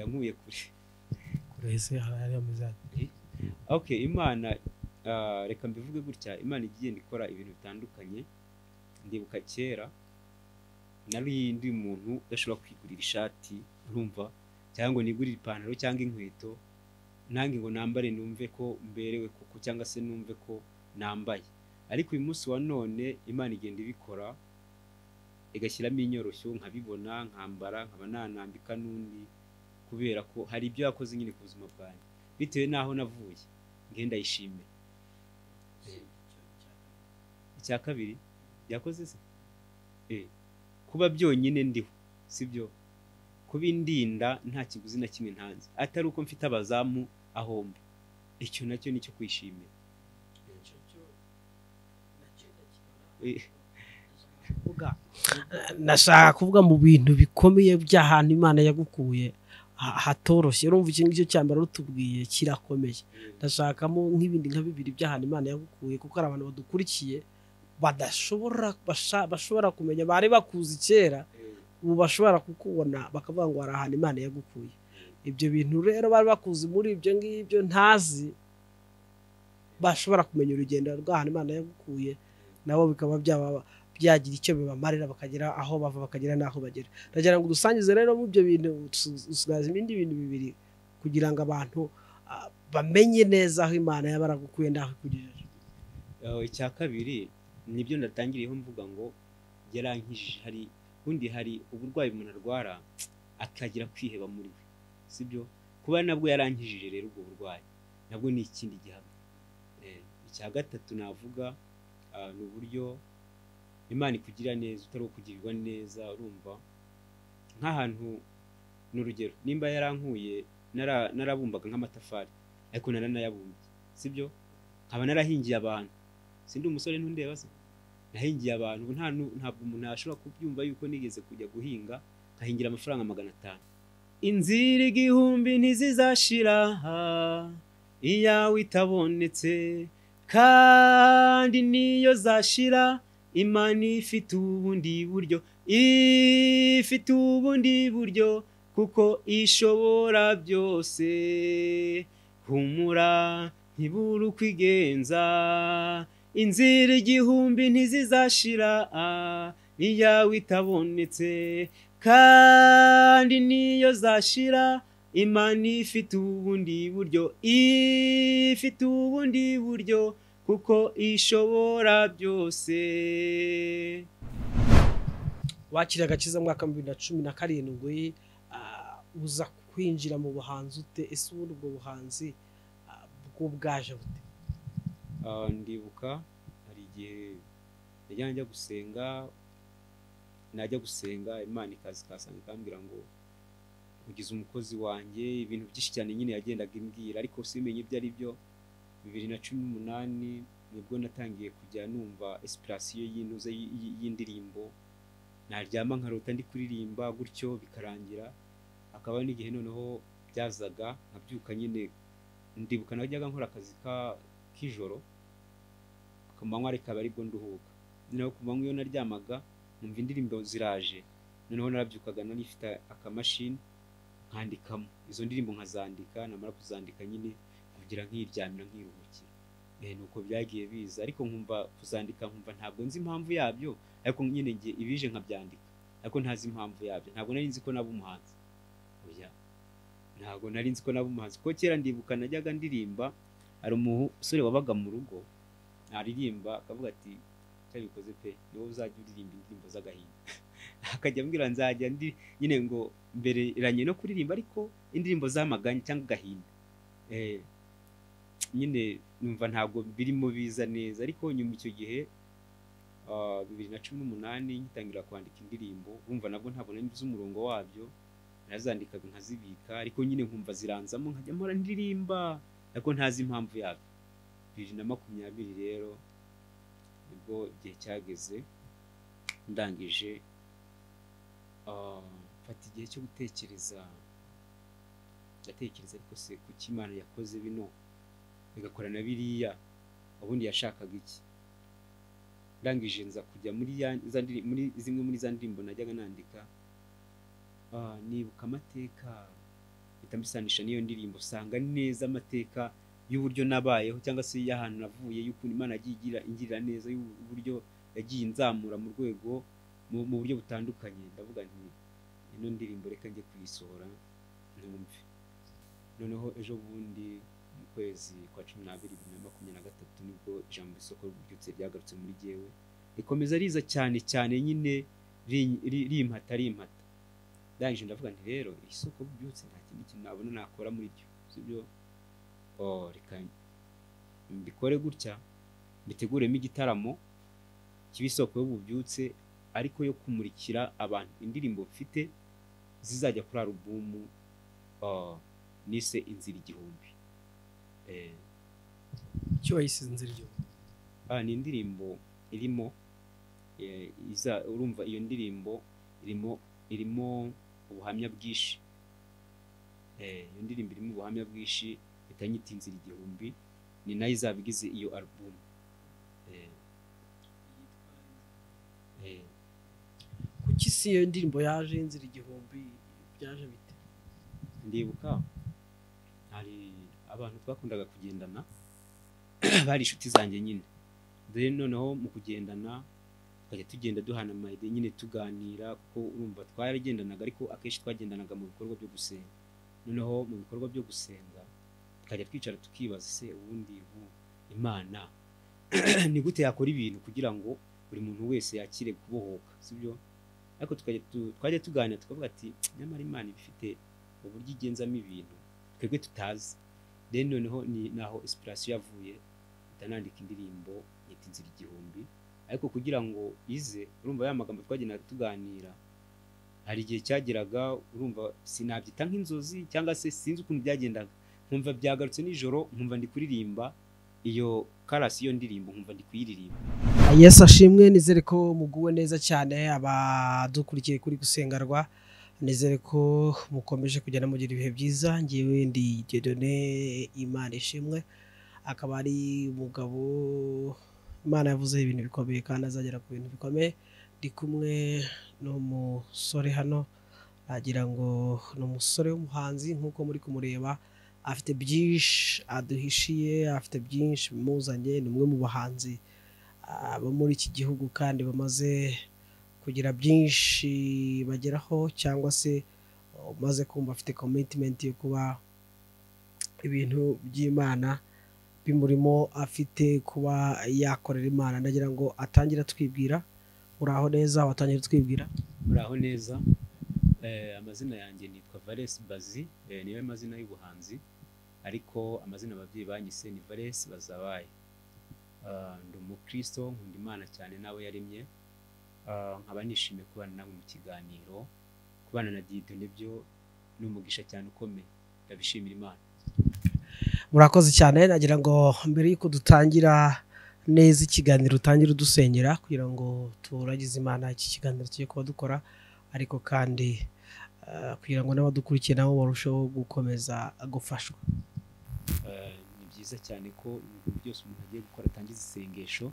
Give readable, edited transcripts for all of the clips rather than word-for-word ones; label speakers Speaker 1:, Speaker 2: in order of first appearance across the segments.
Speaker 1: yankuye kure
Speaker 2: kurese hari amazati.
Speaker 1: Okay, Imana reka mbivuge gutya, Imana igiye ikora ibintu bitandukanye. Ndibuka kera nari ndi umuntu udashobora kwigurira ishati urumva, cyangwa ngo nigurire ipantaro cyangwa inkweto nange ngo nambare numve ko mberewe kuko cyangwa se numve ko nambaye. Ariko uyu munsi wa none Imana igenda ibikora igashyiramo inyoroshyo, nkabibona nkambara, nkaba nanambika n'undi, kubera ko hari ibyo yakoze nyine ku buzima bwanjye bitewe n'aho navuye, ngenda yishimira. Icya kabiri yakoze se kuba byonyine ndiho, sibyo? Kuba indinda nta kiguzi na kimwe ntanze, atari uko mfite abazamu ahomba, icyo nacyo nicyo kwishimira.
Speaker 2: Nashaka kuvuga mu bintu bikomeye by'ahantu Imana yagukuye hatoroshye. Urumva iki ngicyo cyambara rutubwiye kirakomeye. Ndashakamo nk'ibindi nka bibiri by'ahantu Imana yagukuye, kuko ari abantu badukurikiye bashobora kumenya, bari bakuzi kera ubu bashobora kukubona bakavuga ngo hari ahantu Imana yagukuye. Ibyo bintu rero bari bakuzi muri ibyo ngibyo ntazi, bashobora kumenya urugendo rw'ahantu Imana yagukuye, nabo bikaba byagira icyo bibamarira, bakagera aho bava bakagera n'aho bagera. Ndagira ngo dusangize rero mu byo bintu, usugaza ibindi bintu bibiri kugira ngo abantu bamenye neza aho Imana yabaragukuye n'aho ikugejeje.
Speaker 1: Icya kabiri nibyo natangiriyeho mvuga ngo yarankijije. Hari uburwayi umuntu arwara akagira kwiheba muri we, sibyo? Kuba nabwo yarankijije rero ubwo burwayi nabwo ni ikindi gihamya. Icya gatatu navuga ni uburyo Imana ikugira neza utari ukugirirwa neza. Urumva nk'ahantu n'urugero, nimba yarankuye narabumbaga nk'amatafari ariko naranayabumbye, sibyo? Nkaba narahingiye abantu, sindi umusore ntundeba se, nahingiye abantu. Ntabwo umuntu ashobora kubyumva yuko nigeze kujya guhinga nkahingira amafaranga 500. Inzira igihumbi ntizizashira iyawe itabonetse, kandi niyo zashira Imana ifite ubundi buryo, kuko ishobora byose. Humura ntibura uko igenza, inzira igihumbi ntizizashira iyawe itabonetse, kandi niyo zashira Imana ifite ubundi buryo, kuko ishobora byose.
Speaker 2: Wakiriye agakiza mu mwaka 2017, uza kwinjira mu buhanzi ute? Ese ubundi ubwo buhanzi bwo bwaje bute?
Speaker 1: Ndibuka hari igihe najya gusenga, Imana ikasanga ikambwira ngo ugize umukozi wanjye, ibintu byinshi cyane nyine yagendaga imbwira, ariko simenye ibyo ari byo. 2018 nibwo natangiye kujya numva inspiration y'indirimbo, naryama nkarota ndi kuririmba gutyo bikarangira. Akaba n'igihe noneho byazaga nkabyuka nyine, ndibuka najyaga nkora akazi k'ijoro ku manywa, ariko aribwo nduhuka. Noneho ku manywa iyo naryamaga numva indirimbo ziraje, noneho narabyukaga narifite akamashini nkandikamo izo ndirimbo, nkazandika, namara kuzandika nyine kugira nkiryamira nkiruhukira. Nuko byagiye biza, ariko nkumva kuzandika nkumva ntabwo nzi impamvu yabyo, ariko nyine ngiye ibije nkabyandika, ariko ntazi impamvu yabyo. Ntabwo nari nzi ko naba umuhanzi, ntabwo nari nzi ko naba umuhanzi, kuko kera ndibuka najyaga ndirimba, hari umusore wabaga mu rugo naririmba akavuga ati cyabikoze pe, niwo uzajya uririmba indirimbo z'agahinda. Akajya ambwira nzajya nyine ngo mbereranye no kuririmba ariko indirimbo z'amaganya cyangwa agahinda. Nyine numva ntabwo birimo biza neza, ariko nyuma icyo gihe 2018 ngitangira kwandika indirimbo, urumva nabwo ntabwo nari nzi umurongo wabyo, narazandikaga nkazibika, ariko nyine nkumva ziranzamo nkajya mpora ndirimba, ariko ntazi impamvu yabyo. 2020 rero nibwo igihe cyageze, ndangije mfata igihe cyo gutekereza, ndatekereza ariko se kuki Imana yakoze bino bigakora na biriya, ubundi yashakaga iki? Ndangije nza kujya muri zimwe muri za ndirimbo najyaga nandika, nibuka amateka mpita mbisanisha n'iyo ndirimbo, usanga neza amateka y'uburyo nabayeho cyangwa se y'ahantu navuye, y'ukuntu Imana yagiye ingirira neza, y'uburyo yagiye inzamura mu rwego mu buryo butandukanye. Ndavuga nti ino ndirimbo reka njye kuyisohora ntumve. Noneho ejo bundi mu kwezi kwa 12 2023 nibwo ijambo isoko ry'ububyutse ryagarutse muri jyewe, rikomeza riza cyane cyane nyine rimpata. Ndangije ndavuga nti rero isoko ry'ububyutse nta kindi kintu nabona nakora muri ryo, sibyo? Reka mbikore gutya, mbiteguremo igitaramo cy'isoko y'ububyutse, ariko yo kumurikira abantu indirimbo mfite zizajya kuri alubumu nise Inzira Igihumbi.
Speaker 2: icyo wayise Inzira Igihumbi?
Speaker 1: Ni indirimbo irimo urumva iyo ndirimbo irimo ubuhamya bwinshi. Iyo ndirimbo irimo ubuhamya bwinshi itanyita Inzira Igihumbi, ni nayo izabigize iyo alubumu.
Speaker 2: Kuki si iyo ndirimbo yaje Inzira Igihumbi byaje bite?
Speaker 1: Ndibuka hari abantu twakundaga kugendana bari inshuti zanjye nyine, noneho mu kugendana tukajya tugenda duhana amayide nyine tuganira, kuko urumva twaragendanaga ariko akenshi twagendanaga mu bikorwa byo gusenga. Noneho mu bikorwa byo gusenga tukajya twicara tukibaza, se ubundi Imana ni gute yakora ibintu kugira ngo buri muntu wese yakire kubohoka, sibyo? Ariko twajya tuganira tukavuga ati nyamara Imana ifite uburyo igenzamo ibintu twebwe tutazi. Noneho ni naho inspiration yavuye, nandika indirimbo yita Inzira Igihumbi. Ariko kugira ngo ize, urumva ya magambo twagendaga tuganira, hari igihe cyageraga urumva sinabyita nk'inzozi cyangwa se sinzi ukuntu byagendaga, nkumva byagarutse nijoro, nkumva ndi kuririmba iyo karasi iyo ndirimbo, nkumva ndi kuyiririmba.
Speaker 2: Yesu ashimwe, nizere ko muguwe neza cyane abadukurikiye kuri Gusengerwa, nizere ko mukomeje kugenda mugira ibihe byiza. Ngewe ndi Dieudonné Imana ishimwe, akaba ari umugabo Imana yavuze ibintu bikomeye kandi azagera ku bintu bikomeye. Ndi kumwe n'umusore hano, nagira ngo ni umusore w'umuhanzi nk'uko muri kumureba, afite byinshi aduhishiye, afite byinshi bimuzanye. Ni umwe mu bahanzi bo muri iki gihugu kandi bamaze kugira byinshi bageraho, cyangwa se umaze kumva afite commitment yo kuba ibintu by'Imana bimurimo, afite kuba yakorera Imana. Ndagira ngo atangira twibwira. Uraho neza? Watangira twibwira.
Speaker 1: Uraho neza. Amazina yanjye nitwa Valens Bazi, niyo mazina y'ubuhanzi, ariko amazina ababyeyi banyise ni Valens Bazabaye. Ndi umukristo, nkunda Imana cyane nawe yaremye. Nkaba nishimiye kubana nawe mu kiganiro. Kubana na Dieudonné byo ni umugisha cyane ukomeye, ndabishimira Imana.
Speaker 2: Murakoze cyane. Nagira ngo mbere yuko dutangira neza ikiganiro utangira udusengera kugira ngo turagize Imana iki kiganiro tugiye kuba dukora, ariko kandi kugira ngo n'abadukurikiye nabo barusheho gukomeza gufashwa.
Speaker 1: Ni byiza cyane ko ibintu byose umuntu agiye gukora atangiza isengesho.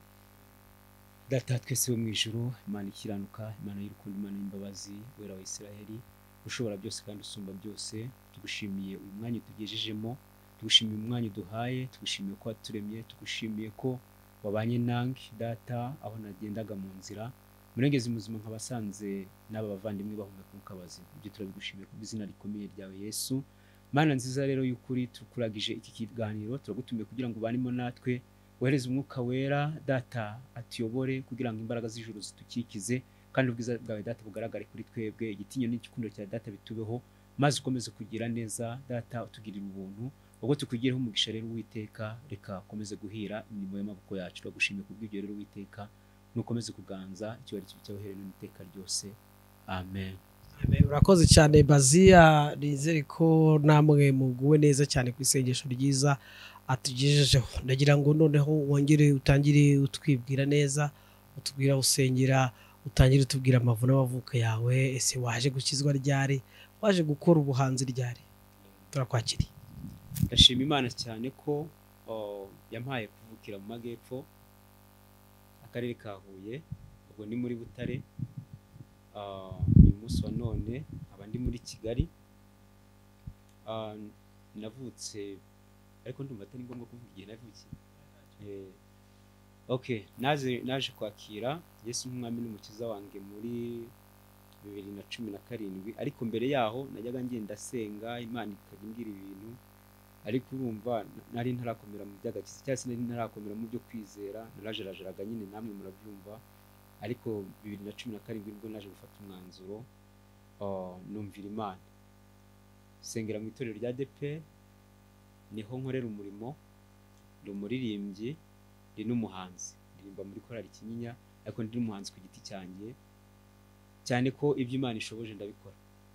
Speaker 1: Data twese wo mu ijuru, Imana ikiranuka, Imana y'urukundo, Imana y'imbabazi, wera wa Isiraheli, ushobora byose kandi usumba byose, tugushimiye uyu mwanya tugejejemo, tugushimiye umwanya uduhaye, tugushimiye ko waturemye, tugushimiye ko wabanye nange Data aho nagendaga mu nzira, murengezi muzima nkabasanze n'aba bavandimwe bahumeka mu kabazi. Ibyo turabigushimiye ku izina rikomeye ryawe Yesu. Mana nziza rero y'ukuri, tukuragije iki kiganiro, turagutumiye kugira ngo ubanemo natwe, wohereze umwuka wera Data atuyobore, kugira ngo imbaraga z'ijuru zitukikize kandi ubwiza bwawe Data bugaragare kuri twebwe. Igitinyo n'igikundo cya Data bitubeho, maze ukomeze kugira neza Data, utugirira ubuntu, ubwo tukugireho umugisha rero Uwiteka. Reka ukomeze guhira imirimo y'amaboko yacu. Turagushimiye kubw'ibyo rero Uwiteka, nukomeze kuganza icyubahiro cyawe uhereye n'iteka ryose. Amen.
Speaker 2: Urakoze cyane Bazia, nizere ko namwe muguwe neza cyane ku isengesho ryiza atugejejeho. Ndagira ngo noneho wongere utangire utwibwira neza, utubwira usengera, utangire utubwira amavu n'abavuka yawe. Ese waje gukizwa ryari? Waje gukora ubuhanzi ryari? Turakwakiriye.
Speaker 1: Ndashima Imana cyane ko yampaye kuvukira mu Majyepfo, akarere ka Huye, ubwo ni muri Butare. Uyu munsi wa none aba ndi muri Kigali. Ah, navutse ariko ndumva atari ngombwa kuvuga igihe navukiye. Okay, naje kwakira Yesu nk'umwami n'umukiza wanjye muri 2017, ariko mbere yaho najyaga ngenda senga Imana ikajya imbwira ibintu, ariko urumva nari ntarakomera mu by'agakiza cyangwa se nari ntarakomera mu byo kwizera, narajerajeraga nyine, namwe murabyumva. Ariko 2017 nibwo naje gufata umwanzuro, numvira Imana, sengera mu itorero rya ADEPR, niho nkorera umurimo, ndi umuririmbyi, ndi n'umuhanzi, ndirimba muri korali Kinyinya, ariko ndi n'umuhanzi ku giti cyanjye, cyane ko ibyo Imana ishoboje ndabikora.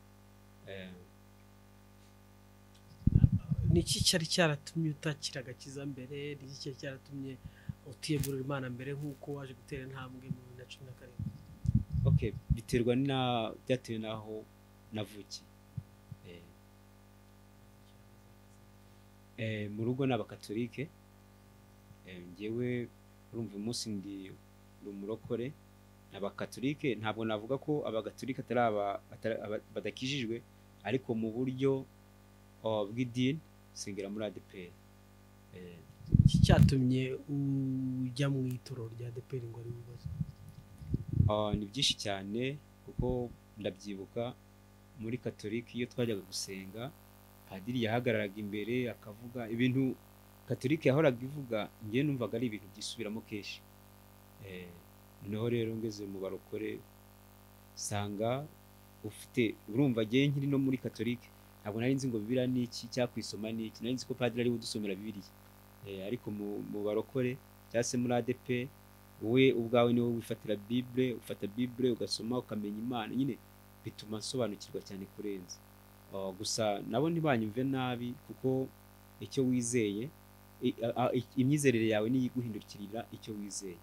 Speaker 2: Niki cyari cyaratumye utakira agakiza mbere? Niki cyari cyaratumye utiyegurira Imana mbere nk'uko waje gutera intambwe mu 2017?
Speaker 1: Okay, byatewe naho navukiye. Mu rugo n'abakatolike, ngewe urumva umunsi ndi umurokore. Abakatolike ntabwo navuga ko abakatolike badakijijwe, ariko mu buryo bw'idini sengera muri ADEPR.
Speaker 2: Iki cyatumye ujya mu itorero rya ADEPR ngo ari bibazo?
Speaker 1: Ni byinshi cyane, kuko ndabyibuka muri katolike iyo twajyaga gusenga, padiri yahagararaga imbere akavuga ibintu katolike yahoraga ivuga, njye numvaga ari ibintu byisubiramo kenshi. Noneho rero ngeze mu barokore sanga urumva njye nkiri no muri katolike ntabwo nari nzi ngo Bibiliya ni iki, cyakwisoma ni iki, nari nzi ko padiri ari udusomera Bibiliya. Ariko mu barokore cyangwa se muri ADEPR, wowe ubwawe niwe wifatira Bible, ufata Bible ugasoma ukamenya Imana, nyine bituma nsobanukirwa cyane kurenza. Gusa nabo ntibanyumve nabi, kuko icyo wizeye, imyizerere yawe niyo iguhindukirira icyo wizeye.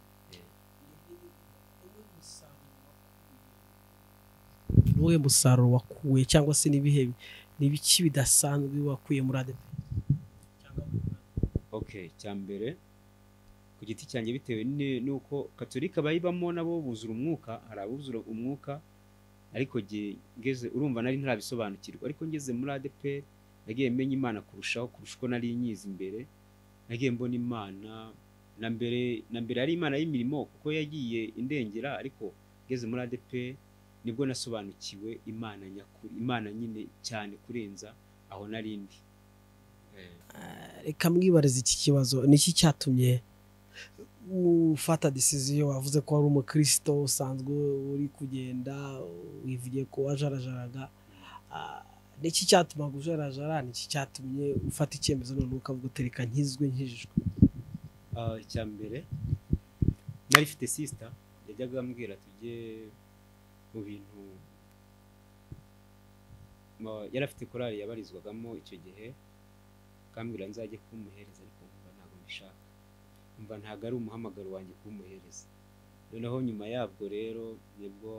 Speaker 2: Nuwe musaruro wakuye, cyangwa se n'ibiki bidasanzwe wakuye muri ADEPR?
Speaker 1: Okay, cyambere ku giti cyanjye bitewe nuko katolika bayibamo nabo buzura umwuka, hari abuzura umwuka, ariko ngeze urumva nari ntarabisobanukirwa. Ariko ngeze muri ADEPR nagiye menya Imana kurusha uko nari nyizi imbere. Nagiye mbona Imana na mbere ari Imana y'imirimo, kuko yagiye indengera, ariko ngeze muri ADEPR nibwo nasobanukiwe Imana nyakuri, Imana nyine cyane kurenza aho narindi.
Speaker 2: Reka mwibarize iki kibazo, niki cyatumye ufata decision? Wavuze ko wari umukristo usanzwe uri kugenda, wivugiye ko wajarajaraga. Niki cyatuma gujarajara? Niki cyatumye ufata icyemezo none ukavuga utereka nkijijwe?
Speaker 1: Icyambere nari mfite sister yajyaga ambwira tujye mu bintu, yari afite korali yabarizwagamo icyo gihe, kambwira nzajye kumuhereza, ariko nkumva ntabwo mbishaka, nkumva ntabwo ari umuhamagaro wanjye kumuhereza. Noneho nyuma yabwo rero nibwo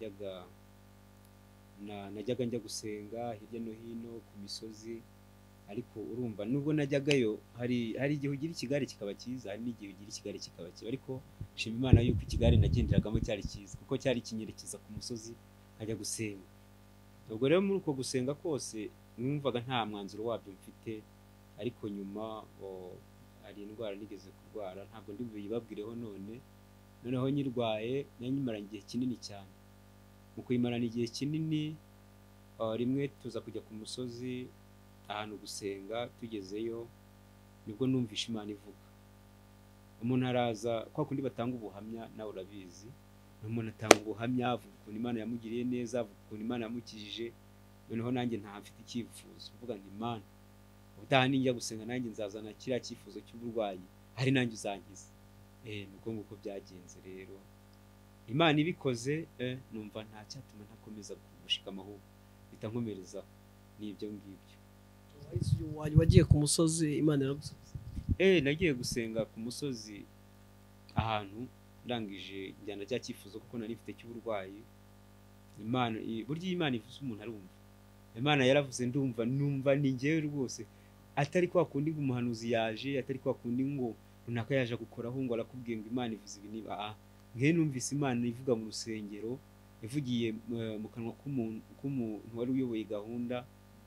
Speaker 1: najyaga njya gusenga hirya no hino ku misozi, ariko urumva nubwo najyagayo hari igihe ugira ikigare kikaba cyiza, hari n'igihe ugira ikigare kikaba kibi, ariko shima Imana yuko ikigare nagenderagamo cyari cyiza, kuko cyari kinyerekeza ku musozi nkajya gusenga. Ubwo rero muri uko gusenga kose numvaga nta mwanzuro wabyo mfite, ariko nyuma hari indwara nigeze kurwara, ntabwo ndi buyibabwireho noneho nyirwaye nanyimaranye igihe kinini cyane. Mu kuyimarana igihe kinini, rimwe tuza kujya ku musozi ahantu gusenga, tugezeyo nibwo numvishe Imana ivuga. Umuntu araza, kwa kundi batanga ubuhamya, nawe urabizi, umuntu atanga ubuhamya avuga ukuntu Imana yamugiriye neza, avuga ukuntu Imana yamukijije. Noneho nanjye mfite icyifuzo, mvuga nti Imana, ubutaha ninjya gusenga nanjye nzazana kiriya cyifuzo cy'uburwayi, hari nanjye uzankiza. Nuko nguko byagenze rero. Imana ibikoze, numva nta cyatuma ntakomeza gushikama, ahubwo bita nkomerezaho. N'ibyo ngibyo.
Speaker 2: Wagiye ku musozi Imana yaragusubiza?
Speaker 1: Nagiye gusenga ku musozi ahantu, ndangije njyana cya cyifuzo kuko nari mfite cy'uburwayi. Imana burya Imana ivuze umuntu arumva. Imana yaravuze numva ni njyewe rwose, atari kwa kundi ngo umuhanuzi yaje, atari kwa kundi ngo runaka yaje gukoraho ngo arakubwiye ngo Imana ivuze ibi niba. Numvise Imana ivuga mu rusengero, ivugiye mu kanwa k'umuntu wari uyoboye gahunda,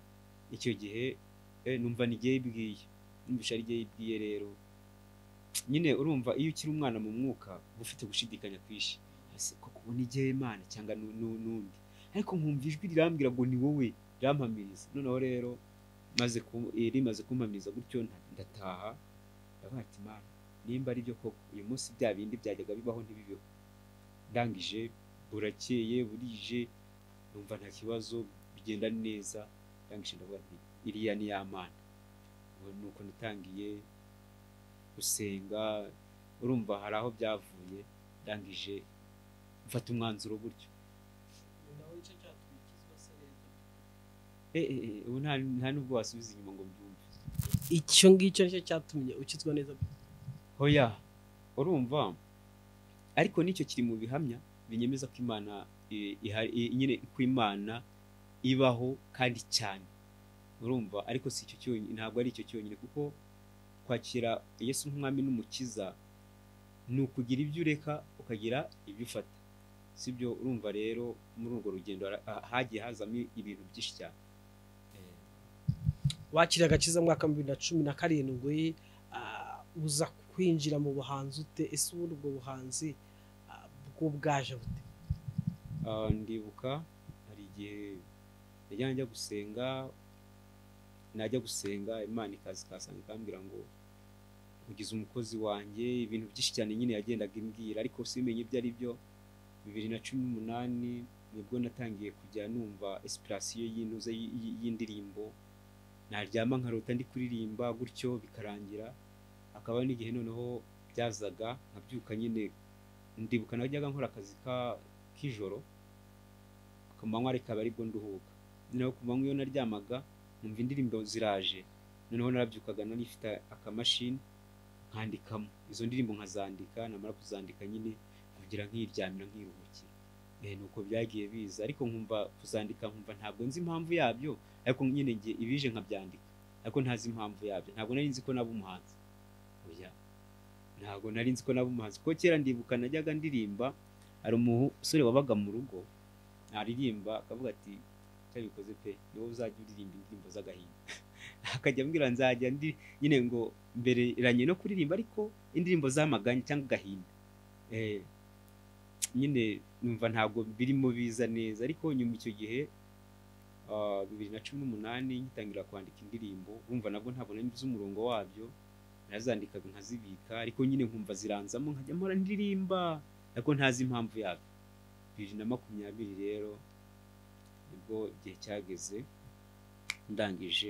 Speaker 1: icyo gihe numva ni igihe yibwiye, numvisha ari igihe yibwiye. Rero nyine urumva iyo ukiri umwana mu mwuka uba ufite gushidikanya kwinshi, ese koko ubu ni igihe Imana cyangwa n'undi, ariko nkumva ijwi rirambwira ngo ni wowe, rirampamiriza. Noneho rero rimaze kumpamiriza gutyo ndataha, ndavuga ati Imana nimba ari byo koko uyu munsi bya bindi byajyaga bibaho ntibibeho. Ndangije burakeye burije numva nta kibazo, bigenda neza. Ndangije ndavuga nti iriya ni ya Mana. Nuko natangiye gusenga, urumva hari aho byavuye. Ndangije mfata umwanzuro gutyo. Ubu nta nubwo wasubiza inyuma ngo mbyumve.
Speaker 2: Icyo ngicyo nicyo cyatumye ukizwa neza.
Speaker 1: Hoya, urumva ariko nicyo kiri mu bihamya binyemeza ko Imana nyine ko Imana ibaho kandi cyane, urumva. Ariko si icyo cyonyine, ntabwo ari icyo cyonyine, kuko kwakira Yesu nk'umwami n'umukiza ni ukugira ibyo ureka ukagira ibyo ufata, sibyo? Urumva rero muri urwo rugendo hagiye hazamo ibintu byinshi cyane.
Speaker 2: Wakiriye agakiza mu mwaka 2017, uza kwinjira mu buhanzi ute? Ese ubundi ubwo buhanzi bwo bwaje bute?
Speaker 1: Ndibuka hari igihe najya gusenga, Imana ikasanga ikambwira ngo ugize umukozi wanjye, ibintu byinshi cyane nyine yagendaga imbwira, ariko simenye ibyo ari byo. 2018 nibwo natangiye kujya numva inspiration y'intuze y'indirimbo, naryama nkarota ndi kuririmba gutyo bikarangira. Akaba n'igihe noneho byazaga nkabyuka nyine, ndibuka najyaga nkora akazi k'ijoro ku manywa, ariko aba aribwo nduhuka. Noneho ku manywa iyo naryamaga numva indirimbo ziraje, noneho narabyukaga narifite akamashini nkandikamo izo ndirimbo, nkazandika, namara kuzandika nyine kugira nkiryamira nkiruhukira. Nuko byagiye biza, ariko nkumva kuzandika nkumva ntabwo nzi impamvu yabyo, ariko nyine ngiye ibije nkabyandika, ariko ntazi impamvu yabyo. Ntabwo nari nzi ko naba umuhanzi, oya, ntabwo nari nzi ko naba umuhanzi. Kuko kera ndibuka najyaga ndirimba, hari umusore wabaga mu rugo naririmba akavuga ati cyabikoze pe, niwo uzajya uririmba indirimbo z'agahinda. Akajya ambwira nzajya nyine ngo mbereranye no kuririmba ariko indirimbo z'amaganya cyangwa agahinda. Nyine numva ntabwo birimo biza neza, ariko nyuma icyo gihe 2018 ngitangira kwandika indirimbo, urumva nabwo ntabwo nari nzi umurongo wabyo, narazandikaga nkazibika, ariko nyine nkumva ziranzamo nkajya mpora ndirimba, ariko ntazi impamvu yabyo. 2020 rero nibwo igihe cyageze, ndangije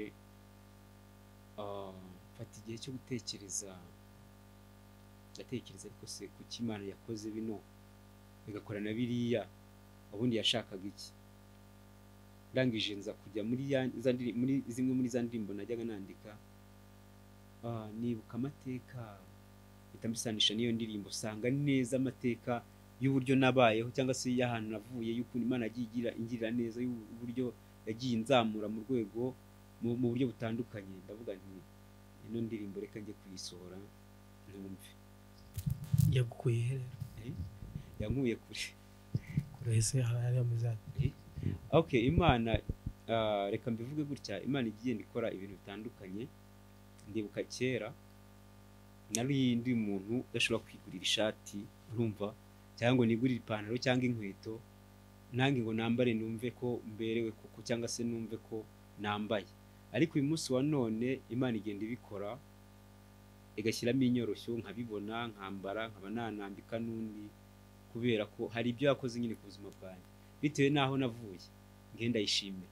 Speaker 1: mfata igihe cyo gutekereza, ndatekereza ariko se kuki Imana yakoze bino bigakora na biriya, ubundi yashakaga iki? Ndangije nza kujya muri zimwe muri za ndirimbo najyaga nandika, nibuka amateka, bitamusanisha n'iyo ndirimbo, usanga neza amateka y'uburyo nabayeho cyangwa se y'ahantu navuye, y'ukuntu Imana yagiye ingirira neza, y'uburyo yagiye inzamura mu rwego mu buryo butandukanye. Ndavuga nti ino ndirimbo reka njye kuyisohora ntumve.
Speaker 2: Yagukuye rero?
Speaker 1: Yankuye kure
Speaker 2: ese hari amazati.
Speaker 1: Okay, Imana reka mbivuge gutya, Imana igiye ikora ibintu bitandukanye. Ndibuka kera nari ndi umuntu udashobora kwigurira ishati, urumva, cyangwa ngo nigurire ipantaro cyangwa inkweto, nange ngo nambare numve ko mberewe koko, cyangwa se numve ko nambaye. Ariko uyu munsi wa none Imana igenda ibikora, igashyiramo inyoroshyo, nkabibona, nkambara, nkaba nanambika n'undi, kubera ko hari ibyo yakoze nyine ku buzima bwanjye, bitewe n'aho navuye, ngenda yishimira.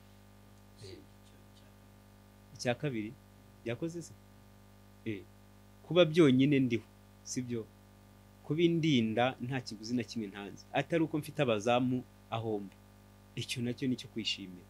Speaker 1: Icya kabiri yakoze se kuba byonyine ndiho, sibyo? Kuba indinda nta kiguzi na kimwe ntanze, atari uko mfite abazamu ahomba, icyo nacyo nicyo kwishimira.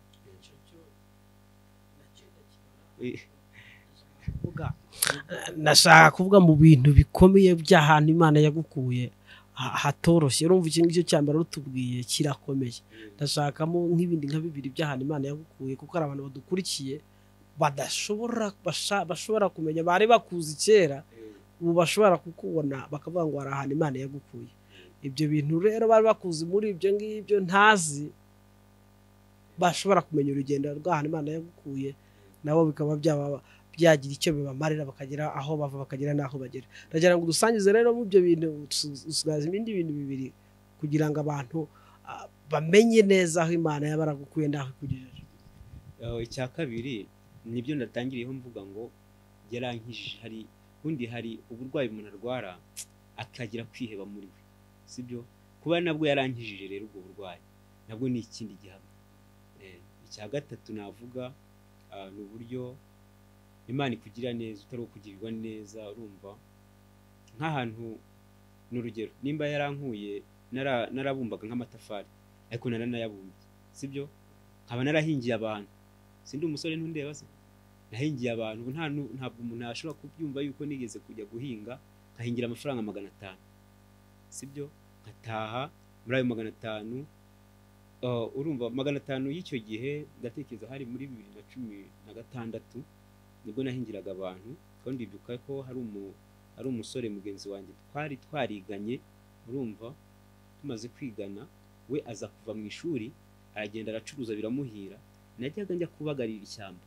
Speaker 2: Nashaka kuvuga mu bintu bikomeye by'ahantu Imana yagukuye hatoroshye. Urumva iki ngicyo cyambara rutubwiye kirakomeye. Ndashakamo nk'ibindi nka bibiri by'ahantu Imana yagukuye, kuko ari abantu badukurikiye bashobora kumenya, bari bakuzi kera, ubu bashobora kukubona bakavuga ngo hari ahantu Imana yagukuye. Ibyo bintu rero bari bakuzi muri ibyo ngibyo ntazi, bashobora kumenya urugendo rw'ahantu Imana yagukuye, nabo bikaba byagira icyo bibamarira, bakagera aho bava bakagera n'aho bagera. Ndagira ngo dusangize rero mu ibyo bintu, dusigaza ibindi bintu bibiri kugira ngo abantu bamenye neza aho Imana yabaragukuye n'aho ikugejeje.
Speaker 1: Icya kabiri nibyo natangiriyeho mvuga ngo yarankijije. Hari uburwayi umuntu arwara akagira kwiheba muri we, sibyo? Kuba nabwo yarankijije rero ubwo burwayi nabwo ni ikindi gihamya. Icya gatatu navuga ni uburyo Imana ikugira neza utari ukugirirwa neza. Urumva nk'ahantu, ni urugero, nimba yarankuye narabumbaga nk'amatafari ariko naranayabumbye, sibyo? Nkaba narahingiye abantu, sindi umusore ntundeba se, nahingiye abantu. Ntabwo umuntu ashobora kubyumva yuko nigeze kujya guhinga nkahingira amafaranga 500, sibyo? Nkataha muri ayo 500, urumva 500 y'icyo gihe ndatekereza hari muri 2016 nibwo nahingiraga abantu. Kandi ndibuka ko hari umusore mugenzi wanjye twari twariganye, urumva, tumaze kwigana, we aza kuva mu ishuri aragenda aracuruza biramuhira, najyaga njya kubagarira ishyamba.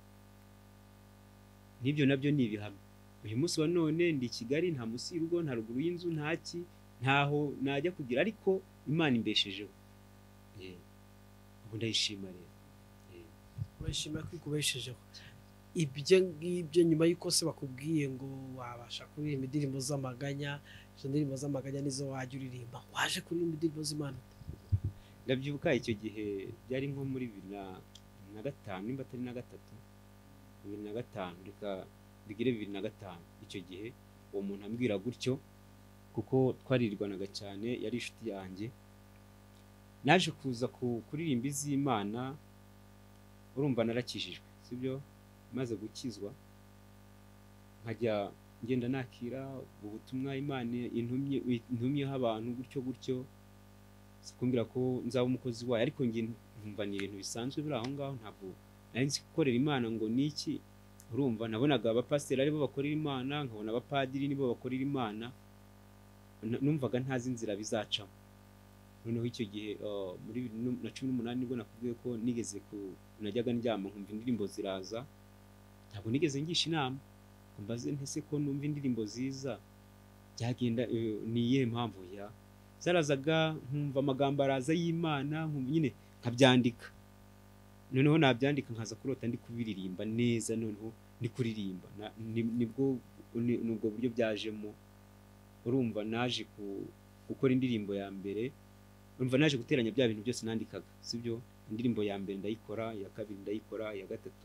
Speaker 1: N'ibyo nabyo ni ibihamya. Uyu munsi wa none ndi i Kigali, nta munsi y'urugo, nta ruguru y'inzu, ntaho najya kugira, ariko Imana imbeshejeho. Ubu ndayishima rero.
Speaker 2: Urashima ko ikubeshejeho. Ibyo ngibyo nyuma y'uko se bakubwiye ngo wabasha kuririmba indirimbo z'amaganya, izo ndirimbo z'amaganya nizo wajya uririmba, waje kuririmba indirimbo z'Imana?
Speaker 1: Ndabyibuka icyo gihe byari nko muri 2005, nimba atari na 2005, reka bigire 2005. Icyo gihe uwo muntu ambwira gutyo, kuko twaririrwanaga cyane, yari inshuti yanjye. Naje kuza kuririmba iz'Imana, urumva narakijijwe, sibyo? Maze gukizwa nkajya ngenda nakira ubutumwa Imana intumyeho abantu gutyo, sikumbira ko nzaba umukozi wayo, ariko ngiye nkumva ni ibintu bisanzwe biri aho ngaho. Ntabwo nari nzi gukorera Imana ngo niki. Urumva nabonaga abapasiteri aribo bakorera Imana, nkabona abapadiri nibo bakorera Imana, numvaga ntazi inzira bizacamo. Noneho icyo gihe muri 2018 nibwo nakubwiye ko najyaga ndyama nkumva indirimbo ziraza. Ntabwo nigeze ngisha inama mbaze ntese ko numva indirimbo ziza byagenda ni iyihe mpamvu zarazaga, nkumva amagambo araza y'Imana, nyine nkabyandika. Noneho nabyandika nkaza kurota ndi kubiririmba neza, noneho ndi kuririmba. Nubwo buryo byajemo. Urumva naje gukora indirimbo ya mbere, urumva naje guteranya bya bintu byose nandikaga, sibyo? Indirimbo ya mbere ndayikora, iya kabiri ndayikora, iya gatatu.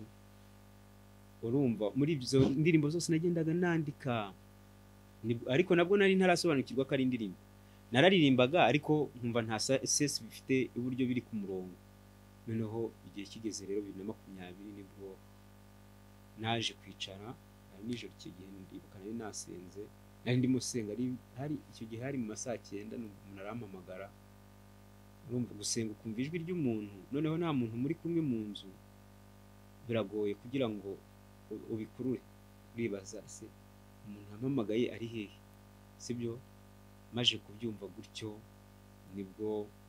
Speaker 1: Urumva muri ibyo indirimbo zose nagendaga nandika, ariko nabwo nari ntarasobanukirwa ko ari indirimbo. Nararirimbaga ariko nkumva nta sesi bifite uburyo biri ku murongo. Noneho igihe kigeze rero 2020 nibwo naje kwicara nijoro. Icyo gihe ndibuka nari nasenze, nari ndimo senga, hari icyo gihe hari mu masaa 9 umuntu arampamagara. Urumva gusenga ukumva ijwi ry'umuntu, noneho nta muntu muri kumwe mu nzu, biragoye kugira ngo ubikurure. Uribaza se umuntu ampamagaye ari hehe, sibyo? Maje kubyumva gutyo nibwo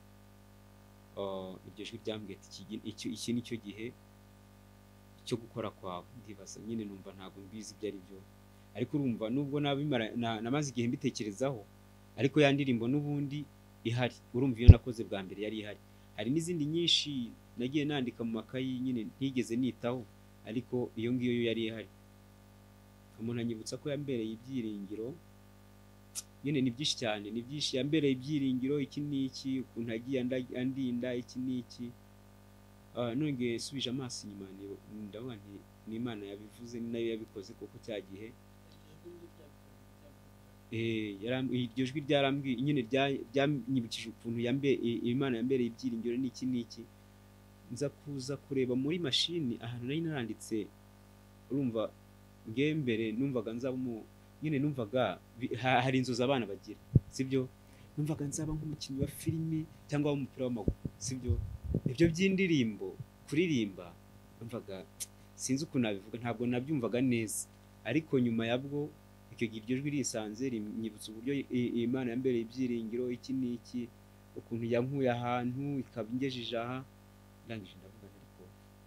Speaker 1: iryo jwi ryambwiye ati iki ni cyo gihe cyo gukora kwawe. Ndibaza nyine, numva ntabwo mbizi ibyo ari byo, ariko urumva nubwo namaze igihe mbitekerezaho, ariko ya ndirimbo n'ubundi ihari. Urumva iyo nakoze bwa mbere yari ihari. Hari n'izindi nyinshi nagiye nandika mu makayi nyine ntigeze nitaho, ariko iyo ngiyo yo yari ihari. Umuntu anyibutsa ko yambereye ibyiringiro. Nyine ni byinshi cyane, ni byinshi. Yambereye ibyiringiro, iki n'iki, ukuntu agiye andinda, iki n'iki. Nongeye subije amaso inyuma, ndavuga nti ni Imana yabivuze, ni nayo yabikoze kuko cya gihe iryo jwi ryarambwiye nyine, byanyibukije ukuntu Imana yambereye ibyiringiro n'iki n'iki. Nza kuza kureba muri mashini ahantu nari naranditse. Urumva nge mbere numvaga nzaba nyine, numvaga hari inzozi abana bagira, sibyo? Numvaga nzaba nk'umukinnyi wa filime cyangwa w'umupira w'amaguru, sibyo? Ibyo by'indirimbo kuririmba numvaga sinzi ukuntu nabivuga, ntabwo nabyumvaga neza. Ariko nyuma yabwo icyo gihe iryo jwi risanze rinyibutsa uburyo Imana yambereye ibyiringiro, iki n'iki, ukuntu yankuye ahantu ikaba ingejeje aha. ndangije ndavuga ariko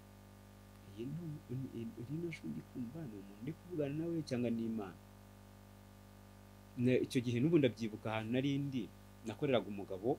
Speaker 1: rino jwi ndi kumva ni umuntu ndi kuvugana nawe cyangwa ni Imana. Icyo gihe n'ubu ndabyibuka ahantu narindi nakoreraga umugabo,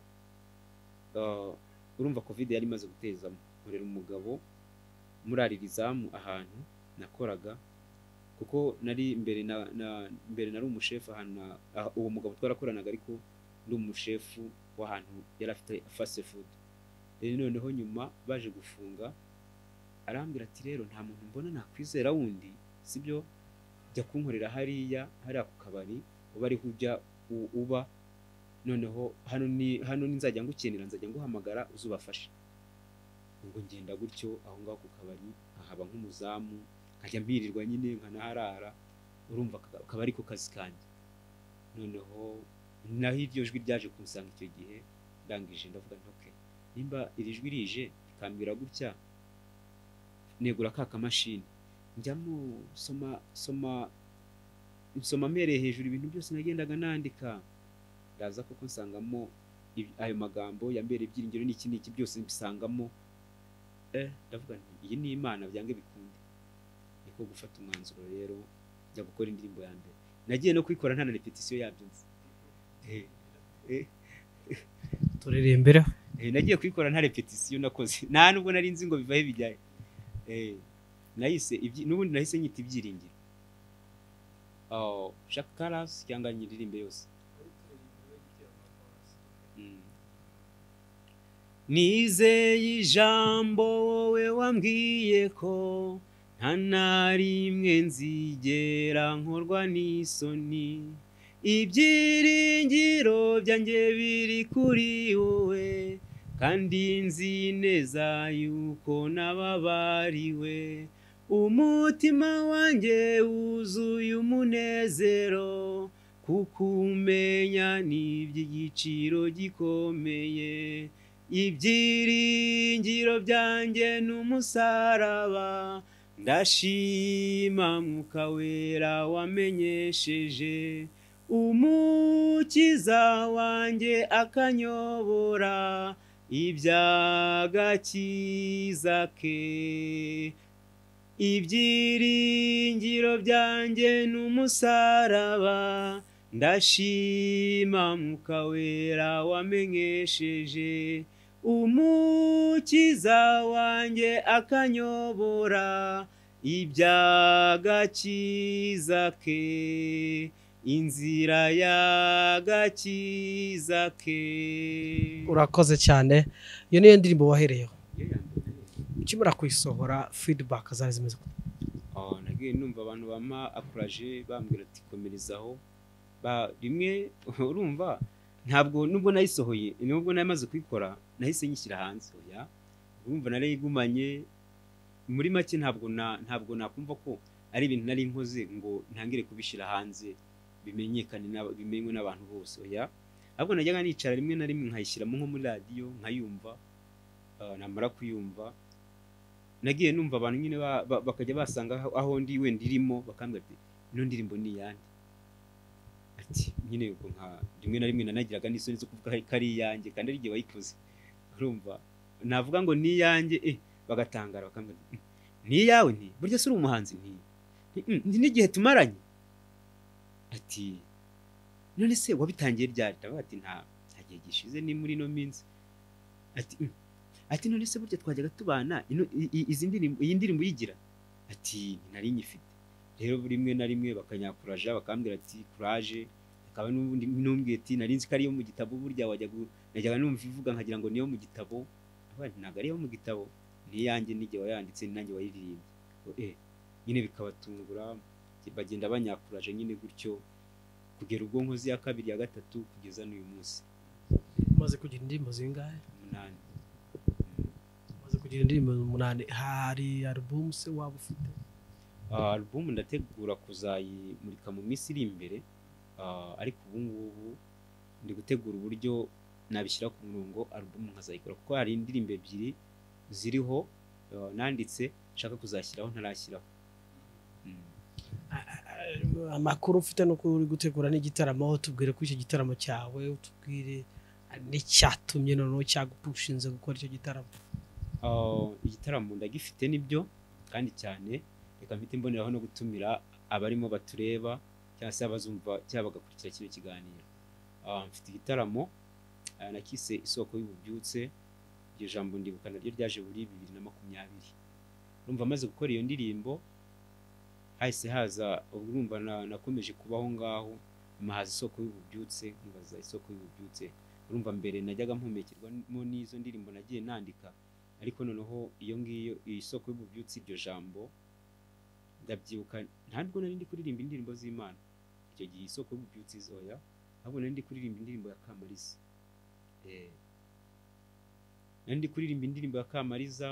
Speaker 1: urumva covid yari imaze gutezamo, nkorera umugabo murarira izamu ahantu nakoraga, kuko nari mbere nari umushefu ahantu, uwo mugabo twarakoranaga ariko ndi umushefu w'ahantu yari afite fast food. Noneho nyuma baje gufunga arambwira ati rero nta muntu mbona nakwizera wundi, sibyo, jya kunkorera hariya ku kabari uba ariho ujya uba, noneho hano nzajya ngukenera nzajya nguhamagara uzubafashe. Ubwo ngenda gutyo aho ngaho ku kabari nkahaba nk'umuzamu, nkajya mbirirwa nyine nkanaharara, urumva akaba ariko kazi kanjye. Noneho naho iryo jwi ryaje kunsanga icyo gihe, ndangije ndavuga nti okay, nimba iri jwi rije rikambwira gutya, negura ka kamashini njyamo soma mpereye hejuru ibintu byose nagendaga nandika, ndaza koko nsangamo ayo magambo yambere ibyiringiro n'iki byose mbisangamo. Ndavuga nti iyi ni Imana byange bikunde. Niko gufata umwanzuro rero njya gukora indirimbo ya mbere. Nagiye no kwikora nta na repetition yabyo nzi.
Speaker 2: turirimbira.
Speaker 1: Nagiye kwikora nta repetition nakoze, nta nubwo nari nzi ngo bivahe bijyaye. Nahise n'ubundi nahise nyita ibyiringiro. Shaka Karas cyangwa nyiririmbe yose. Nizeye ijambo wowe wambwiye ko nta na rimwe nzigera nkorwa n'isoni, ibyiringiro byanjye biri kuri wowe, kandi nzi neza yuko nababariwe, umutima wanjye wuzuye umunezero, kuko umenya n'iby'igiciro gikomeye, ibyiringiro byanjye n'umusaraba, ndashima Mwuka Wera wamenyesheje, umukiza wanjye akanyobora iby'agakiza ke, ibyiringiro byanjye n'umusaraba, ndashima Mwuka Wera wamenyesheje, umukiza wanjye akanyobora iby'agakiza ke, inzira y'agakiza ke.
Speaker 2: Urakoze cyane. Iyo niyo ndirimbo wahereyeho. Ukimara kuyisohora feedback zari zimeze gute?
Speaker 1: Nagiye numva abantu bama encourage bambwira ati komerezaho. Rimwe urumva ntabwo nubwo nayisohoye, nubwo namaze kwikora nahise nyishyira hanze, oya, urumva narayigumanye muri make, ntabwo nakumva ko ari ibintu nari nkoze ngo ntangire kubishira hanze bimenyekane bimenywe n'abantu bose, oya, ahubwo najyaga nicara rimwe na rimwe nkayishyiramo nko muri radio nkayumva, namara kuyumva nagiye numva abantu nyine bakajya basanga aho ndi we ndirimo, bakambwira ati ino ndirimbo ni yandi, ati nyine ubwo nka rimwe na rimwe nanagiraga n'isoni zo kuvuga kari yanjye kandi ari gihe wayikoze, urumva navuga ngo ni yanjye, bagatangara bakambwira ni yawe, nti burya se uri umuhanzi, nti n'igihe tumaranye, ati none se wabitangiye ryari? Ati nta gihe gishize, ni muri no minsi. Ati none se burya twajyaga tubana iyi ndirimbo yigira? Ati nari nyifite. Rero rimwe na rimwe bakanyakuraje bakambwira ati courage, akaba n'ubundi numbwiye ati nari nzi ko ari yo mu gitabo, burya najyaga numva ivuga nkagira ngo niyo mu gitabo, abandi ntabwo ari yo mu gitabo, ni yanjye nige wayanditse, ni nanjye wayiririmbye. Nyine bikabatungura, bagenda banyakuraje nyine gutyo kugera ubwo nkozi ya kabiri ya gatatu kugeza n'uyu munsi.
Speaker 2: Umaze kugira indirimbo zingahe?
Speaker 1: 8.
Speaker 2: Umaze kugira indirimbo 8. Hari album se waba ufite?
Speaker 1: Album ndategura kuzayimurika mu minsi iri imbere, ariko ubu ngubu ndi gutegura uburyo nabishyira ku murongo album nkazayikora, kuko hari indirimbo 2 ziriho nanditse nshaka kuzashyiraho ntarashyiraho.
Speaker 2: Amakuru ufite no kuri gutegura n'igitaramo, tubwire ko icyo gitaramo cyawe, utubwire n'icyatumye noneho cyagupushinze gukora icyo gitaramo.
Speaker 1: igitaramo ndagifite nibyo kandi cyane, reka mpite mboneraho no gutumira abarimo batureba cyangwa se abazumva cyangwa bagakurikira kino kiganiro. Mfite igitaramo nakise isoko y'ububyutse. Iryo jambo ndibuka naryo ryaje muri 2020. Urumva maze gukora iyo ndirimbo hahise haza urumva nakomeje kubaho ngaho, mahaza isoko y'ububyutse, nkibaza isoko y'ububyutse. Urumva mbere najyaga mpumekerwamo n'izo ndirimbo nagiye nandika, ariko noneho iyo ngiyo isoko y'ububyutse, iryo jambo ndabyibuka ntabwo nari ndi kuririmba indirimbo z'Imana icyo gihe. Isoko y'ububyutse izoya ahubwo nari ndi kuririmba indirimbo ya Kamariza. Nari ndi kuririmba indirimbo ya Kamariza.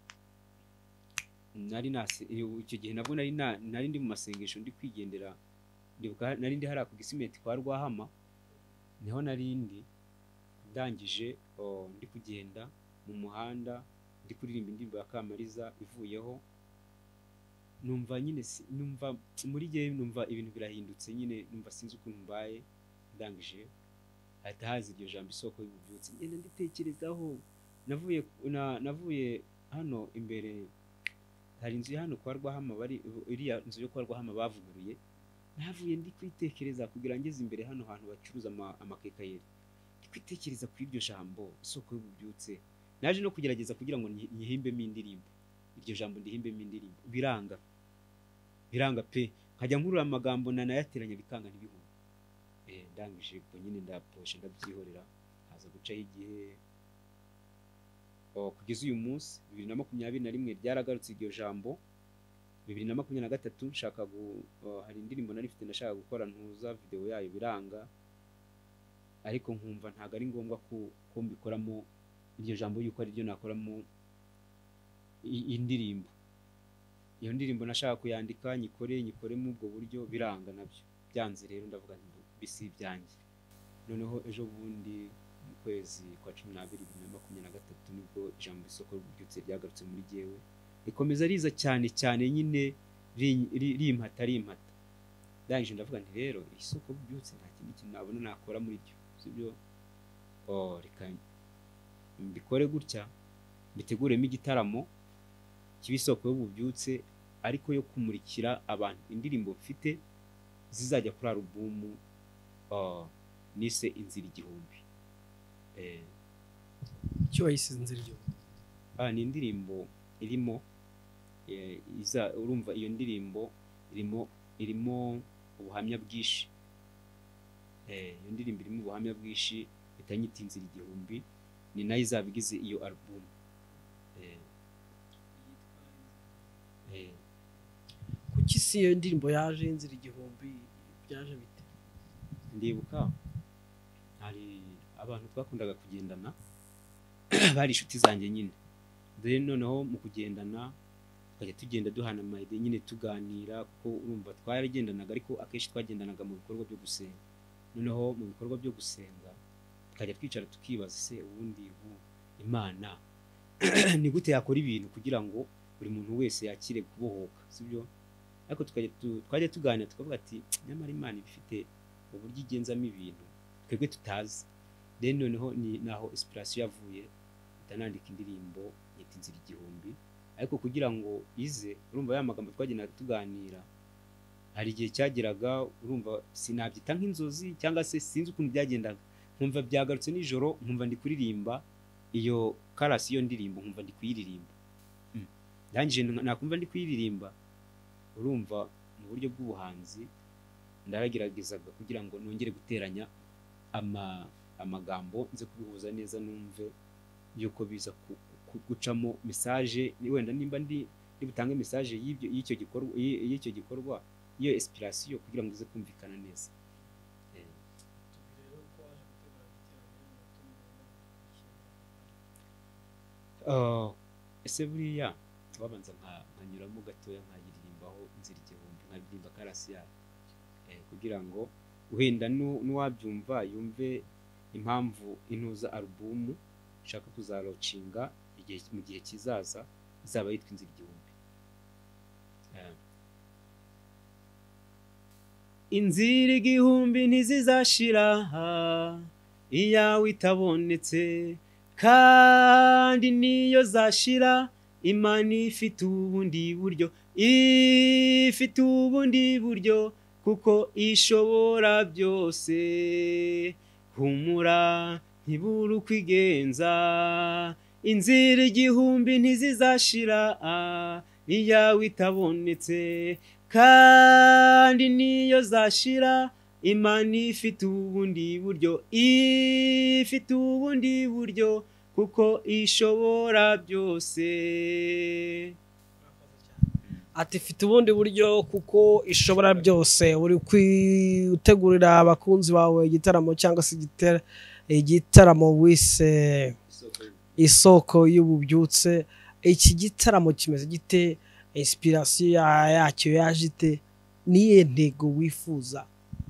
Speaker 1: Icyo gihe nabwo nari ndi mu masengesho ndi kwigendera. Ndibuka nari ndi hariya ku Gisimenti kwa Rwahama, niho nari ndangije ndi kugenda mu muhanda ndi kuririmba indirimbo ya Kamariza ivuyeho, numva nyine numva muri gihe numva ibintu birahindutse nyine, numva sinzi ukuntu mbaye. Ndangije hahita haza iryo jambo isoko y'ububyutse, ngenda nditekerezaho. Navuye hano imbere, hari inzu ya hano kwa Rwahama, iriya nzu yo kwa Rwahama bavuguruye. Navuye ndi kwitekereza kugira ngeze imbere hano hantu bacuruza amakekayeri, ndi kwitekereza kuri iryo jambo isoko y'ububyutse. Naje no kugerageza kugira ngo nyihimbemo indirimbo, iryo jambo ndihimbemo indirimbo, biranga pe. Nkajya nkurura amagambo nanayateranya bikanga ntibihumye. Ndangije ubwo nyine ndaposhe ndabyihorera, haza gucaho igihe. Kugeza uyu munsi 2021 ryaragarutse iryo jambo. 2023 nshaka hari indirimbo nari mfite ndashaka gukora ntuza video yayo biranga, ariko nkumva ntago ari ngombwa ko mbikoramo iryo jambo yuko ari ryo nakoramo indirimbo. Iyo ndirimbo nashaka kuyandika nyikore mu ubwo buryo, biranga nabyo byanze. Rero ndavuga nti bisi byanjye. Noneho ejo bundi mu kwezi kwa 12 2023 nibwo ijambo isoko y'ububyutse ryagarutse muri jewe, rikomeza riza cyane nyine rimpata. Ndangije ndavuga nti rero isoko y'ububyutse nta kindi kintu nabona nakora muri byo, sibyo? Reka mbikore gutya, mbiteguremo igitaramo cy'isoko y'ububyutse, ariko yo kumurikira abantu indirimbo mfite zizajya kuri alubumu nise Inzira Igihumbi.
Speaker 2: Icyo wayise Inzira Igihumbi?
Speaker 1: Ni indirimbo irimo urumva iyo ndirimbo irimo ubuhamya bwinshi. Iyo ndirimbo irimo ubuhamya bwinshi itanyita Inzira Igihumbi, ni nayo izabigize iyo alubumu.
Speaker 2: Kuki si iyo ndirimbo yaje Inzira Igihumbi byaje bite?
Speaker 1: Ndibuka hari abantu twakundaga kugendana bari inshuti zanjye nyine. Dore noneho mu kugendana tukajya tugenda duhana amayide nyine tuganira, kuko urumva twaragendanaga, ariko akenshi twagendanaga mu bikorwa byo gusenga. Noneho mu bikorwa byo gusenga tukajya twicara tukibaza, se ubundi Imana ni gute yakora ibintu kugira ngo buri muntu wese yakire kubohoka, sibyo? Ariko twajya tuganira tukavuga ati nyamara Imana ifite uburyo igenzamo ibintu twebwe tutazi. Then noneho naho inspiration yavuye, ndanandika indirimbo yita Inzira Igihumbi. Ariko kugira ngo ize, urumva ya magambo twagenda tuganira, hari igihe cyageraga urumva sinabyita nk'inzozi cyangwa se sinzi ukuntu byagendaga, nkumva byagarutse nijoro, nkumva ndi kuririmba iyo karasi iyo ndirimbo, nkumva ndi kuyiririmba. Ndangije nakumva ndi kuyiririmba, urumva mu buryo bw'ubuhanzi ndarageragezaga kugira ngo nongere guteranya amagambo nze kubihuza neza, numve yuko biza gucamo message, wenda nimba ndi butange message y'icyo gikorwa iyo inspiration kugira ngo ize kumvikana neza. Ese buriya babanza nkanyuramo gatoya nkayiririmbaho Inzira Igihumbi, nkaririmba karasi yayo, kugira ngo wenda n'uwabyumva yumve impamvu intuza alubumu nshaka kuzarocinga mu gihe kizaza izaba yitwa Inzira Igihumbi. Inzira igihumbi ntizizashira iyawe itabonetse, kandi niyo zashira Imana ifite ubundi buryo, ifite ubundi buryo kuko ishobora byose. Humura ntibura uko igenza, inzira igihumbi ntizizashira iyawe itabonetse, kandi niyo zashira Imana ifite ubundi buryo, ifite ubundi buryo kuko ishobora byose.
Speaker 2: ati ifite ubundi buryo kuko ishobora byose. Uri kwitegurira abakunzi bawe igitaramo cyangwa se igitaramo wise isoko y'ububyutse. Iki gitaramo kimeze gite? Inspiration yacyo yaje ite? Niye ntego wifuza?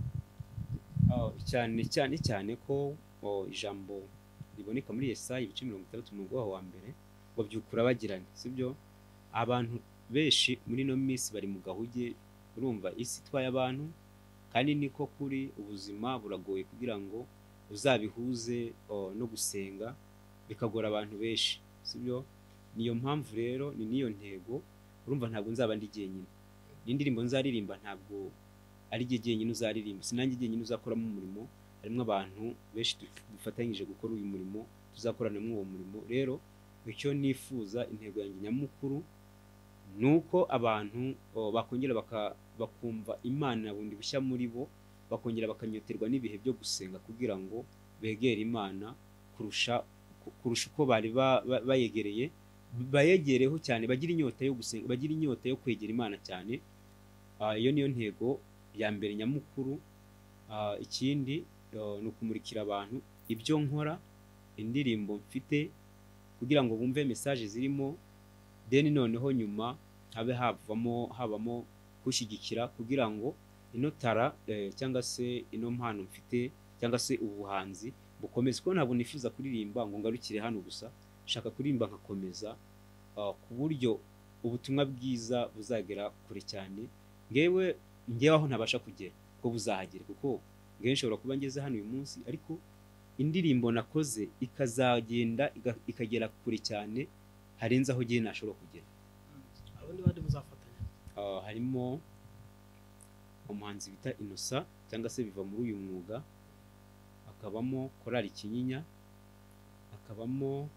Speaker 1: cyane ko ijambo riboneka muri Yesaya ibice 60 mu murongo wa mbere ngo byukura bagirane, sibyo? Abantu benshi muri no minsi bari mu gahuge, urumva isi itwaye abantu, kandi niko kuri ubuzima buragoye kugira ngo uzabihuze no gusenga, bikagora abantu benshi, sibyo? Niyo mpamvu rero ni niyo ntego, urumva ntabwo nzaba ndi jyenyine, n'indirimbo nzaririmba ntabwo ari jyenyine uzaririmba, sinange jyenyine uzakoramo umurimo, harimo abantu benshi dufatanyije gukora uyu murimo, tuzakorana mu uwo murimo. Rero icyo nifuza, intego yanjye nyamukuru nuko abantu bakongera bakumva Imana bundi bushya muri bo, bakongera bakanyoterwa n'ibihe byo gusenga kugira ngo begere Imana kurusha uko bari bayegereye, bayegereho cyane, bagira inyota yo gusenga, bagira inyota yo kwegera Imana cyane. Iyo niyo ntego ya mbere nyamukuru. Ikindi ni ukumurikira abantu ibyo nkora, indirimbo mfite, kugira ngo bumve message zirimo, then noneho nyuma habamo gushyigikira kugira ngo ino tara cyangwa se ino mpano mfite cyangwa se ubuhanzi bukomeze, ko ntabwo nifuza kuririmba ngo ngarukire hano gusa, shaka kuririmba nkakomeza, ku buryo ubutumwa bwiza buzagera kure cyane. Ngewe aho ntabasha kugera ko buzahagera, kuko ngewe nshobora kuba ngeze hano uyu munsi, ariko indirimbo nakoze ikazagenda ikagera kure cyane harenze aho gihe nashobora kugera.
Speaker 2: Abandi bandi muzafatanya?
Speaker 1: Harimo umuhanzi bita Innocent cyangwa se biva muri uyu mwuga, hakabamo Korali Kinyinya, hakabamo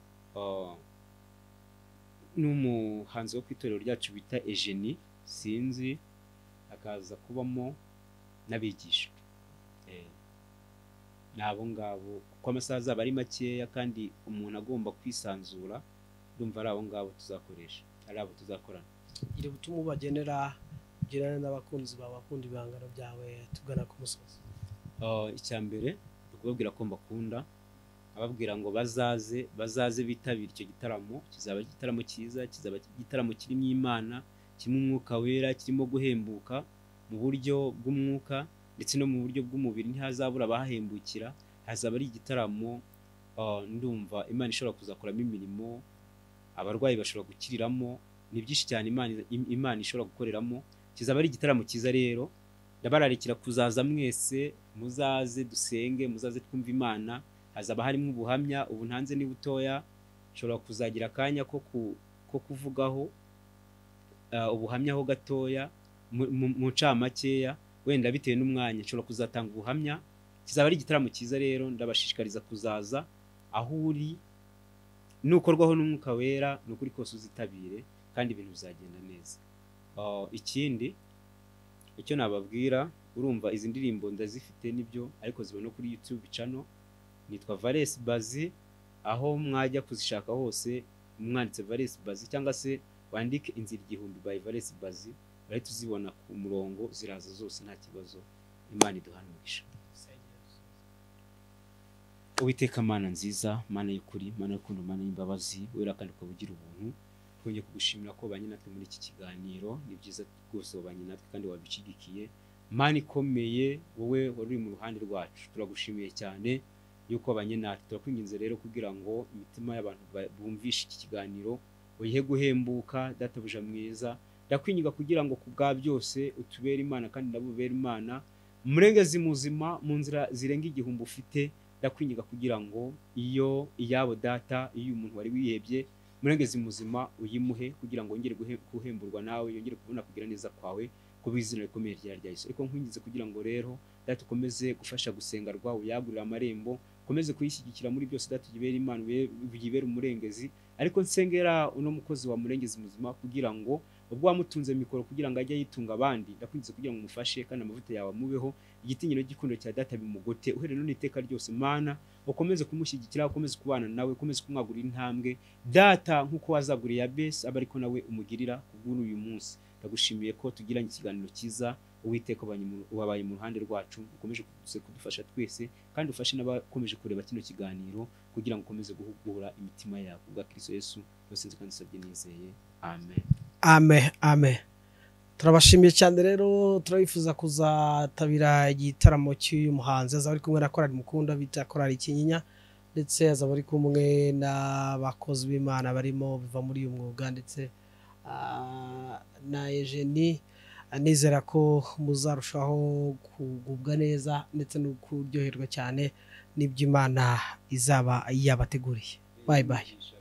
Speaker 1: n'umuhanzi wo kwitorero ryacu bita Eugenie Sinzi, hakaza kubamo n'abigisha. Nabo ngabo kuko amasaha azaba ari makeya kandi umuntu agomba kwisanzura, ndumva ari abo ngabo tuzakoresha, ari abo tuzakorana.
Speaker 2: Iri butumwa bagenera ugirana n'abakunzi bawe, bakunda ibihangano byawe, tugana ku musozi.
Speaker 1: Icya mbere kubabwira ko mbakunda, ababwira ngo bazaze bitabira icyo gitaramo. Kizaba igitaramo cyiza, kizaba igitaramo kirimo Imana, kirimo umwuka wera, kirimo guhembuka mu buryo bw'umwuka ndetse no mu buryo bw'umubiri. Ntihazabura abahembukira, hazaba ari igitaramo ndumva Imana ishobora kuzakoramo imirimo, abarwayi bashobora gukiriramo, ni byinshi cyane Imana ishobora gukoreramo. Kizaba ari igitaramo cyiza. Rero ndabararikira kuzaza mwese, muzaze dusenge, muzaze twumva Imana. Hazaba harimo ubuhamya, ubu ntanze ni butoya, nshobora kuzagira akanya ko kuvugaho ubuhamya ho gatoya mu ncamakeya, wenda bitewe n'umwanya nshobora kuzatanga ubuhamya. Kizaba ari igitaramo cyiza. Rero ndabashishikariza kuzaza, aho uri nukorwaho n'umwuka wera, nukuri kose uzitabire kandi ibintu bizagenda neza. Ikindi icyo nababwira, urumva izi ndirimbo ndazifite nibyo, ariko ziba no kuri YouTube channel, nitwa Valens Bazi. Aho mwajya kuzishaka hose mwanditse Valens Bazi cyangwa se wandike inzira igihumbi by Valens Bazi, urahita uzibona ku murongo, ziraza zose nta kibazo. Imana iduhanurisha. Uwiteka Mana nziza, Mana y'ukuri, Mana y'urukundo, Mana y'imbabazi, wera kandi ukabugira ubuntu, twongeye kugushimira ko banye natwe muri iki kiganiro. Ni byiza rwose wabanye natwe kandi wabishigikiye. Mana ikomeye, wowe wari uri mu ruhande rwacu, turagushimiye cyane yuko wabanye natwe. Turakwinginze rero kugira ngo imitima y'abantu bumvishe iki kiganiro uyihe guhembuka. Databuja mwiza, ndakwinginga kugira ngo kubwa byose utubere Imana kandi nabo ubere Imana, murengezi muzima mu nzira zirenga igihumbi ufite, ndakwinginga kugira ngo iyabo data iyo umuntu wari wihebye murengezi muzima uyimuhe kugira ngo yongere guhemburwa nawe yongere kubona kugira neza kwawe ku bizina rikomeye rya Yesu. Ariko nkwingize kugira ngo rero data ukomeze gufasha gusenga rwawe yagurira amarembo ukomeze kuyishyigikira muri byose data ugibera Imana ugibera umurengezi. Ariko nsengera uno mukozi wa murengezi muzima kugira ngo ubwo wamutunze mikoro kugira ngo ajye yitunga abandi ndakwingize kugira ngo umufashe kandi amavuta yawe amubeho igitinyiro gikundo cya data bimugote uhere none iteka ryose Mana ukomeze kumushyigikira ukomeze kubana nawe ukomeze kumwagurira intambwe data nkuko wazaguriye Yabesi aba ariko nawe umugirira kubw'uyu uyu munsi. Ndagushimiye ko tugiranye ikiganiro cyiza Uwiteka wabaye mu ruhande rwacu ukomeje kudufasha twese kandi ufashe n'abakomeje kureba kino kiganiro kugira ngo ukomeze guhugura imitima yabo bwa Kristo Yesu byose nzi kandi sabye nizeye amen.
Speaker 2: Amen. Turabashimiye cyane rero turabifuza kuzatabira igitaramo cy'uyu muhanzi azaba ari kumwe na korali mukunda bita korali Kinyinya ndetse azaba ari kumwe n'abakozi b'Imana barimo biva muri uyu mwuga ndetse na Eugenie. Nizera ko muzarushaho kugubwa neza ndetse no kuryoherwa cyane n'ibyo Imana izaba yabateguriye. Bye bye.